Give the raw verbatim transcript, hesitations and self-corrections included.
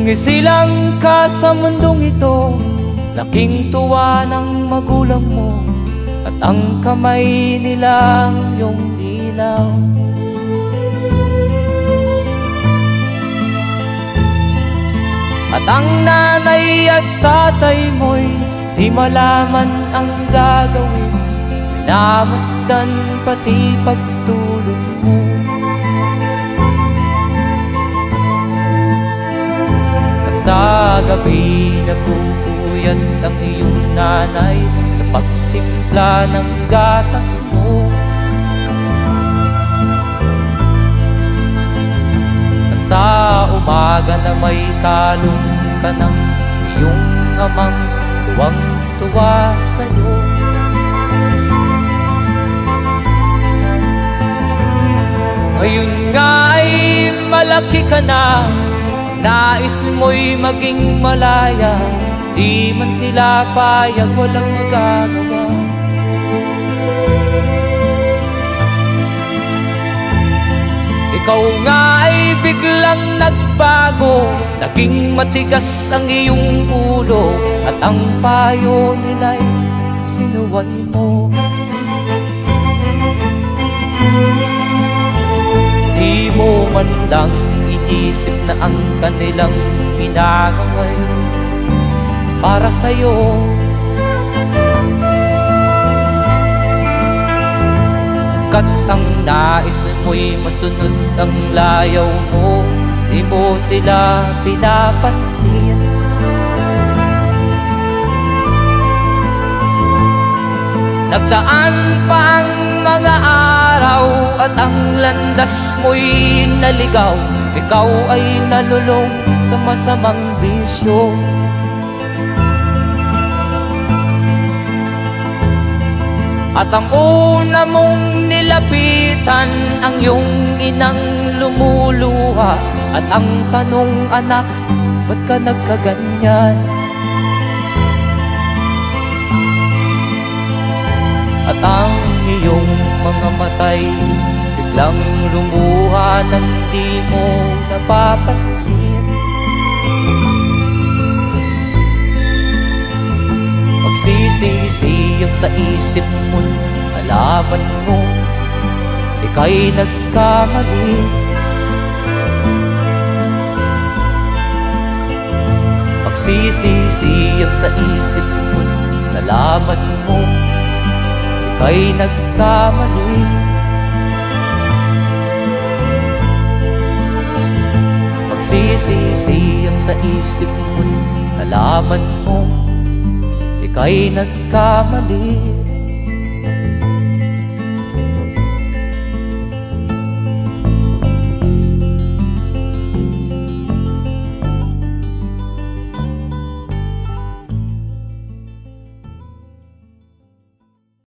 isilang ka sa mundong ito, laking tuwa ng magulang mo, at ang kamay nila ang iyong ilaw. At ang nanay at tatay mo'y di malaman ang gagawin, namasdan pati pagtulog mo. At sa gabi nagpupuyat ang iyong nanay sa pagtimpla ng gatas mo. At sa umaga na may kalong ka ng iyong amang tuwang-tuwa sa'yo. Ngayon nga ay malaki ka na, nais mo'y maging malaya, di man sila payag, walang magagawa. Ikaw nga ay biglang nagbago, naging matigas ang iyong ulo, at ang payo nila'y sinuwan mo. Di mo man lang inisip na ang kanilang ginagawa'y para sa'yo. Kat ang nais mo'y masunod ang layaw mo, di mo sila pinapansin. Nagdaan pa ang mga araw at ang landas mo'y naligaw, ikaw ay nalulong sa masamang bisyo. At ang una mong nilapitan ang iyong inang lumuluha, at ang tanong, anak, ba't ka nagkaganyan? At ang iyong mga matay biglang lumuha nang di mo napapansin. Magsisisiyag sa isip mo, nalaman mo ika'y nagkamali. Magsisisiyag sa isip mo, nalaman mo ika'y nagkamali. Magsisisiyag sa isip mo, nalaman mo ika'y nagkamali.